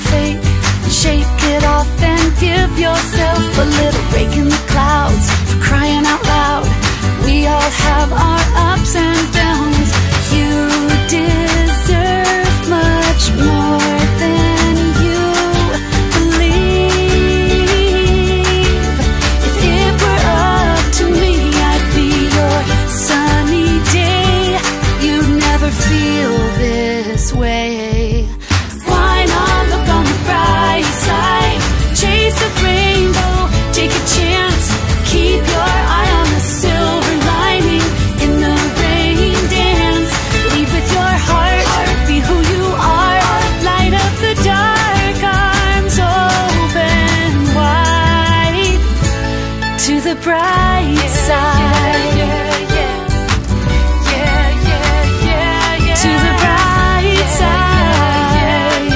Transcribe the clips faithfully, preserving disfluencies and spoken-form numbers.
fake, shake it off and give yourself a little break in the clouds. For crying out loud, we all have our ups and downs. You deserve much more than you believe. If it were up to me, I'd be your sunny day. You'd never feel this way. Why not look on the bright side? Chase the rainbow, take a chance. Keep your eye on the silver lining. In the rain dance, lead with your heart. Be who you are. Light up the dark, arms open wide. To the bright side. To the bright side.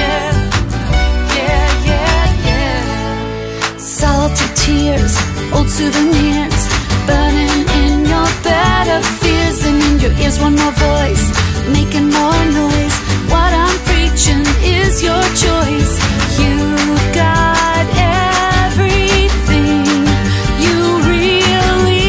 Salty tears, old souvenirs, burning in your bed of fears. And in your ears one more voice, making more noise. What I'm preaching is your choice. You've got everything you really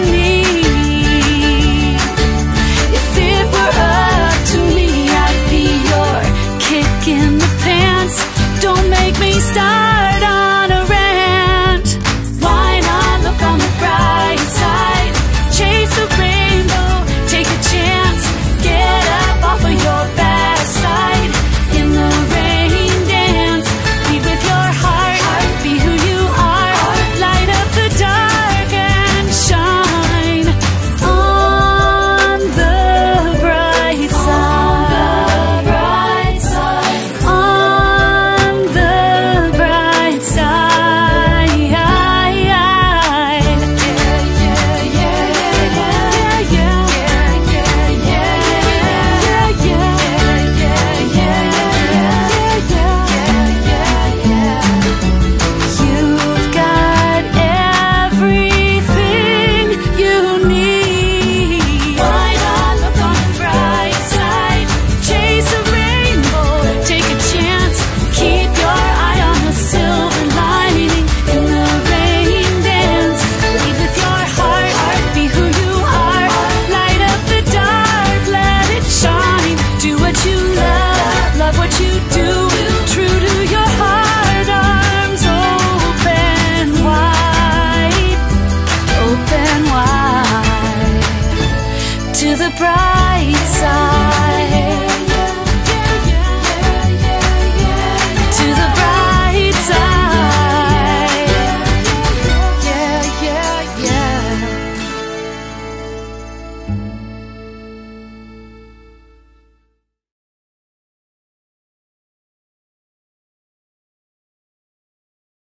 need. If it were up to me, I'd be your kick in the pants. Don't make me start on a rant. Why not look on the bright side? Chase the rainbow, take a chance. Get up off of your bad side. In the rain dance, lead with your heart. Be who you are. Light up the dark and shine on the bright side. On the bright side. You've got everything you need. Why not look on the bright side? Chase a rainbow, take a chance. Keep your eye on the silver lining. In the rain dance, lead with your heart. Be who you are. Light up the dark, let it shine. Do what you love, love what you do. True to your heart, arms open wide. Open wide. To the bright side.